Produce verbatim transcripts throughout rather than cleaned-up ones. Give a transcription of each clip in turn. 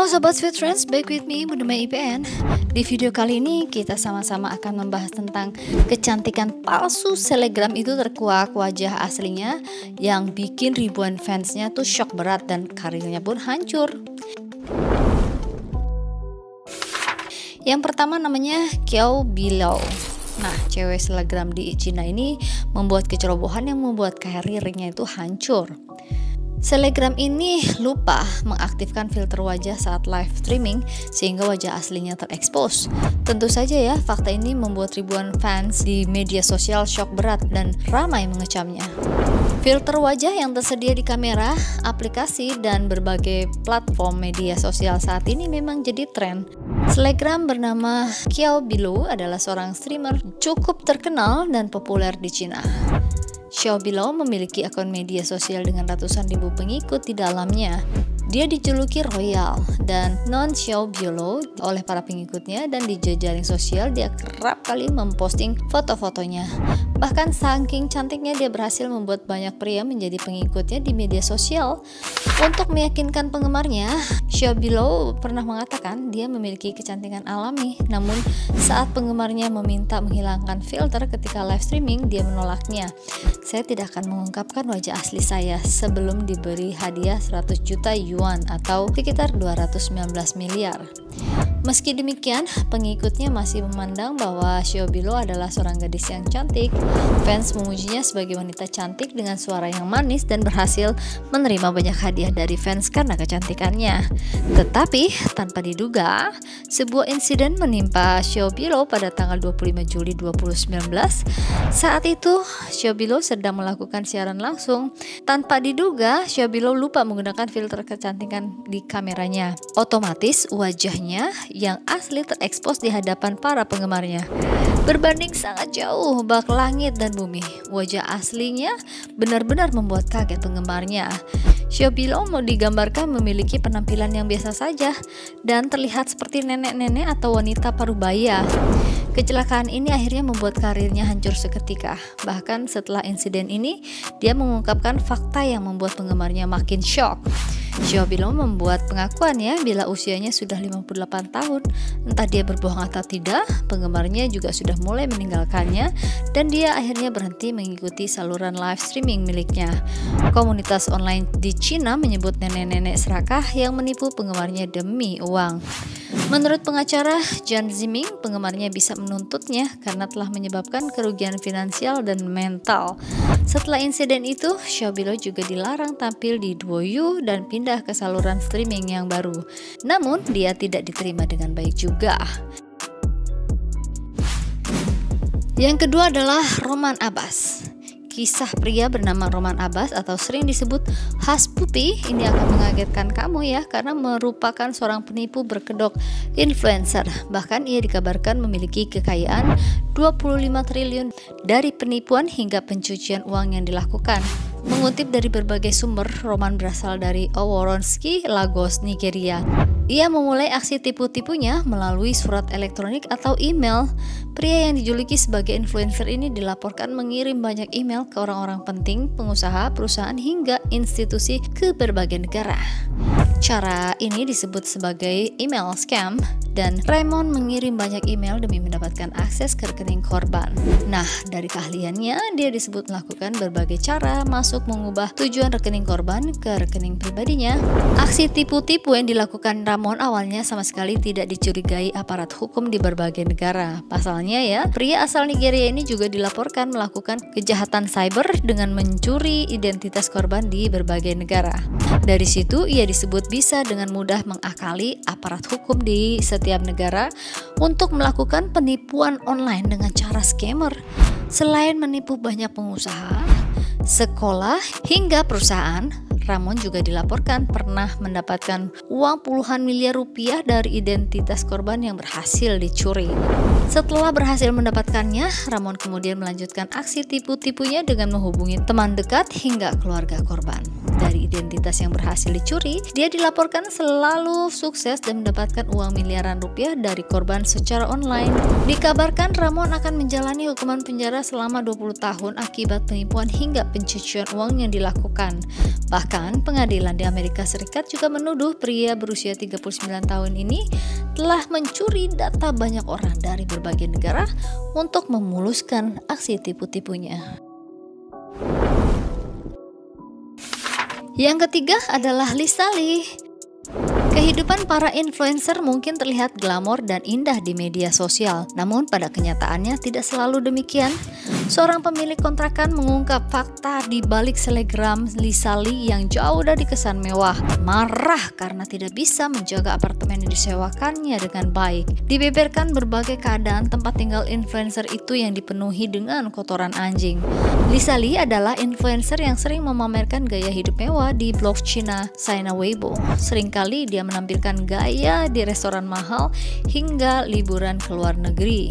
Halo Sobat Sweet Friends, back with me Bunda Mai I P N. Di video kali ini kita sama-sama akan membahas tentang kecantikan palsu selebgram itu terkuak wajah aslinya yang bikin ribuan fansnya tuh shock berat dan karirnya pun hancur. Yang pertama namanya Qiao Bilou. Nah, cewek selebgram di Cina ini membuat kecerobohan yang membuat karirnya itu hancur. Selebgram ini lupa mengaktifkan filter wajah saat live streaming sehingga wajah aslinya terekspos. Tentu saja ya, fakta ini membuat ribuan fans di media sosial shock berat dan ramai mengecamnya. Filter wajah yang tersedia di kamera, aplikasi, dan berbagai platform media sosial saat ini memang jadi tren. Selebgram bernama Qiao Bilou adalah seorang streamer cukup terkenal dan populer di Cina. Qiao Bilou memiliki akun media sosial dengan ratusan ribu pengikut di dalamnya. Dia dijuluki Royal dan non Qiao Bilou oleh para pengikutnya, dan di jejaring sosial dia kerap kali memposting foto-fotonya. Bahkan saking cantiknya dia berhasil membuat banyak pria menjadi pengikutnya di media sosial. Untuk meyakinkan penggemarnya, Qiao Bilou pernah mengatakan dia memiliki kecantikan alami, namun saat penggemarnya meminta menghilangkan filter ketika live streaming, dia menolaknya. Saya tidak akan mengungkapkan wajah asli saya sebelum diberi hadiah seratus juta yuan atau sekitar dua ratus sembilan belas miliar. Meski demikian, pengikutnya masih memandang bahwa Qiao Bilou adalah seorang gadis yang cantik. Fans memujinya sebagai wanita cantik dengan suara yang manis dan berhasil menerima banyak hadiah dari fans karena kecantikannya. Tetapi tanpa diduga, sebuah insiden menimpa Qiao Bilou pada tanggal dua puluh lima Juli dua ribu sembilan belas. Saat itu, Qiao Bilou sedang melakukan siaran langsung. Tanpa diduga, Qiao Bilou lupa menggunakan filter kecantikan di kameranya. Otomatis wajahnya yang asli terekspos di hadapan para penggemarnya. Berbanding sangat jauh bak langit dan bumi, wajah aslinya benar-benar membuat kaget penggemarnya. Qiao Bilou mau digambarkan memiliki penampilan yang biasa saja dan terlihat seperti nenek-nenek atau wanita parubaya. Kecelakaan ini akhirnya membuat karirnya hancur seketika. Bahkan setelah insiden ini, dia mengungkapkan fakta yang membuat penggemarnya makin shock. Qiao Bilou membuat pengakuan ya bila usianya sudah lima puluh delapan tahun. Entah dia berbohong atau tidak, penggemarnya juga sudah mulai meninggalkannya dan dia akhirnya berhenti mengikuti saluran live streaming miliknya. Komunitas online di Cina menyebut nenek-nenek serakah yang menipu penggemarnya demi uang. Menurut pengacara Zhang Ziming, penggemarnya bisa menuntutnya karena telah menyebabkan kerugian finansial dan mental. Setelah insiden itu, Qiao Bilou juga dilarang tampil di Douyu dan pindah ke saluran streaming yang baru. Namun, dia tidak diterima dengan baik juga. Yang kedua adalah Roman Abbas. Kisah pria bernama Roman Abbas atau sering disebut Hush Puppy ini akan mengagetkan kamu ya, karena merupakan seorang penipu berkedok influencer. Bahkan ia dikabarkan memiliki kekayaan dua puluh lima triliun dari penipuan hingga pencucian uang yang dilakukan. Mengutip dari berbagai sumber, Roman berasal dari Oworonski, Lagos, Nigeria. Ia memulai aksi tipu-tipunya melalui surat elektronik atau email. Pria yang dijuluki sebagai influencer ini dilaporkan mengirim banyak email ke orang-orang penting, pengusaha, perusahaan, hingga institusi ke berbagai negara. Cara ini disebut sebagai email scam, dan Raymond mengirim banyak email demi mendapatkan akses ke rekening korban. Nah, dari keahliannya, dia disebut melakukan berbagai cara masuk mengubah tujuan rekening korban ke rekening pribadinya. Aksi tipu-tipu yang dilakukan Ramon awalnya sama sekali tidak dicurigai aparat hukum di berbagai negara. Pasalnya ya, pria asal Nigeria ini juga dilaporkan melakukan kejahatan cyber dengan mencuri identitas korban di berbagai negara. Dari situ ia disebut bisa dengan mudah mengakali aparat hukum di setiap negara untuk melakukan penipuan online dengan cara scammer. Selain menipu banyak pengusaha, sekolah, hingga perusahaan, Ramon juga dilaporkan pernah mendapatkan uang puluhan miliar rupiah dari identitas korban yang berhasil dicuri. Setelah berhasil mendapatkannya, Ramon kemudian melanjutkan aksi tipu-tipunya dengan menghubungi teman dekat hingga keluarga korban. Dari identitas yang berhasil dicuri, dia dilaporkan selalu sukses dan mendapatkan uang miliaran rupiah dari korban secara online. Dikabarkan Ramon akan menjalani hukuman penjara selama dua puluh tahun akibat penipuan hingga pencucian uang yang dilakukan. Bahkan Bahkan pengadilan di Amerika Serikat juga menuduh pria berusia tiga puluh sembilan tahun ini telah mencuri data banyak orang dari berbagai negara untuk memuluskan aksi tipu-tipunya. Yang ketiga adalah Lisa Lee. Kehidupan para influencer mungkin terlihat glamor dan indah di media sosial, namun pada kenyataannya tidak selalu demikian. Seorang pemilik kontrakan mengungkap fakta di balik selebgram Lisa Lee yang jauh dari kesan mewah. Marah karena tidak bisa menjaga apartemen yang disewakannya dengan baik. Dibeberkan berbagai keadaan tempat tinggal influencer itu yang dipenuhi dengan kotoran anjing. Lisa Lee adalah influencer yang sering memamerkan gaya hidup mewah di blog Cina Sina Weibo. Seringkali dia menampilkan gaya di restoran mahal hingga liburan ke luar negeri.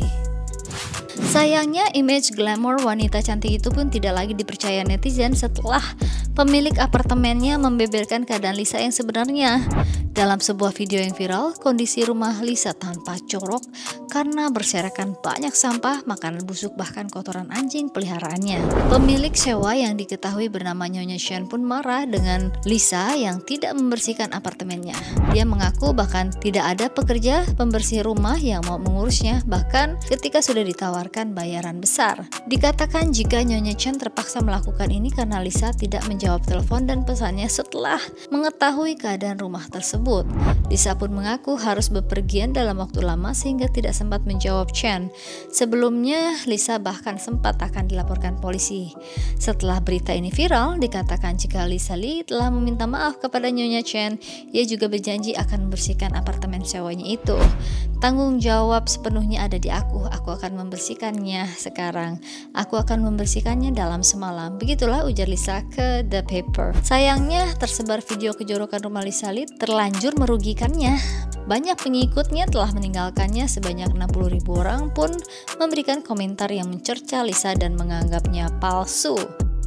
Sayangnya, image glamour wanita cantik itu pun tidak lagi dipercaya netizen setelah pemilik apartemennya membeberkan keadaan Lisa yang sebenarnya. Dalam sebuah video yang viral, kondisi rumah Lisa tanpa corok karena berserakan banyak sampah, makanan busuk, bahkan kotoran anjing peliharaannya. Pemilik sewa yang diketahui bernama Nyonya Shen pun marah dengan Lisa yang tidak membersihkan apartemennya. Dia mengaku bahkan tidak ada pekerja pembersih rumah yang mau mengurusnya, bahkan ketika sudah ditawarkan bayaran besar. Dikatakan jika Nyonya Chen terpaksa melakukan ini karena Lisa tidak menjawab telepon dan pesannya setelah mengetahui keadaan rumah tersebut. Lisa pun mengaku harus bepergian dalam waktu lama sehingga tidak sempat menjawab Chen. Sebelumnya, Lisa bahkan sempat akan dilaporkan polisi. Setelah berita ini viral, dikatakan jika Lisa Lee telah meminta maaf kepada Nyonya Chen, ia juga berjanji akan membersihkan apartemen sewanya itu. Tanggung jawab sepenuhnya ada di aku. Aku akan membersihkannya sekarang. Aku akan membersihkannya dalam semalam. Begitulah ujar Lisa ke The Paper. Sayangnya, tersebar video kejorokan rumah Lisa Lee terlanjur merugikannya. Banyak pengikutnya telah meninggalkannya, sebanyak enam puluh ribu orang pun memberikan komentar yang mencerca Lisa dan menganggapnya palsu.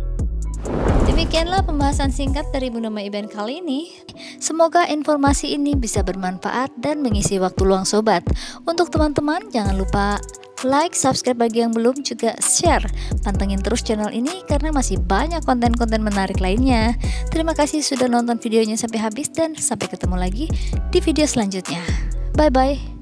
Demikianlah pembahasan singkat dari Bunda Mai Iben kali ini. Semoga informasi ini bisa bermanfaat dan mengisi waktu luang sobat. Untuk teman-teman, jangan lupa like, subscribe bagi yang belum, juga share. Pantengin terus channel ini karena masih banyak konten-konten menarik lainnya. Terima kasih sudah nonton videonya sampai habis dan sampai ketemu lagi di video selanjutnya. Bye-bye.